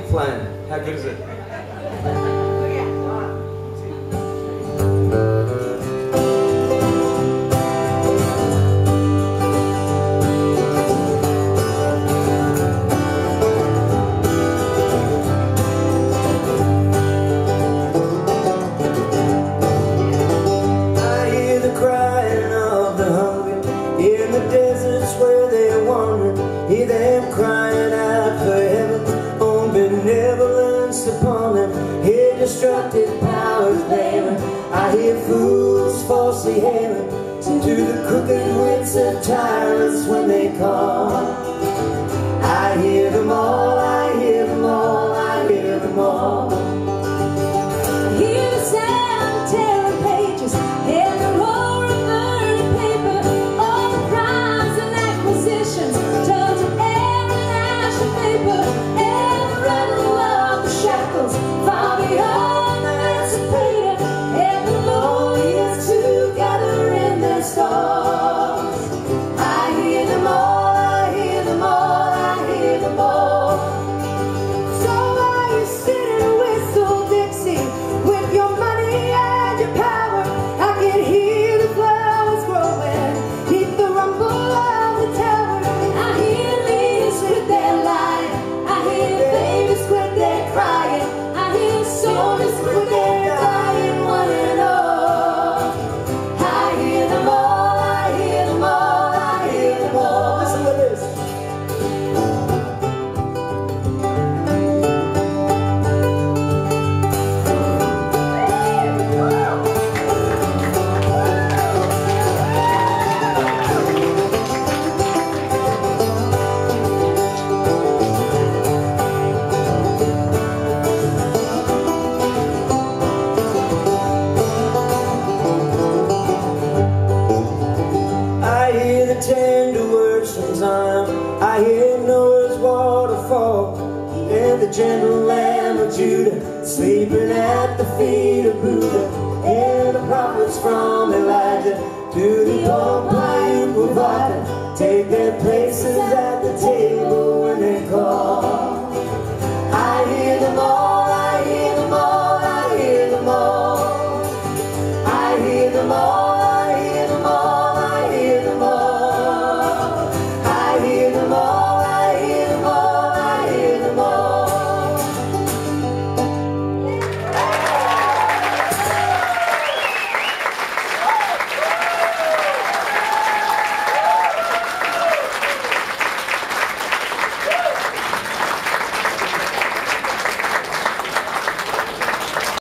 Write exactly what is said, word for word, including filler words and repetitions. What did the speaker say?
plan. How good is it? Hear them crying out for heaven on benevolence upon them. Hear destructive powers blaming. I hear fools falsely hailing to the crooked wits of tyrants when they call. I hear them all, I hear them all, I hear them all. I hear the sound of tearing pages and the roar of burning paper. All the crimes and acquisitions turned to every national paper. And the rattle of the shackles far beyond the emancipator. And the loneliest together in their stars. I hear them all, I hear them all, I hear them all. So while you sit and whistle Dixie with your money and your power, I can hear the flowers growing neath the rumble of the tower. I hear leaves with their lying, I hear babies with their crying, I hear soldiers with their dying, one and all. I hear them all, I hear them all, I hear them all. Listen to this. I hear the tender words from Zion. I hear Noah's waterfall and the gentle Lamb of Judah sleeping at the feet of Buddha. And the prophets from Elijah to the old Urquhart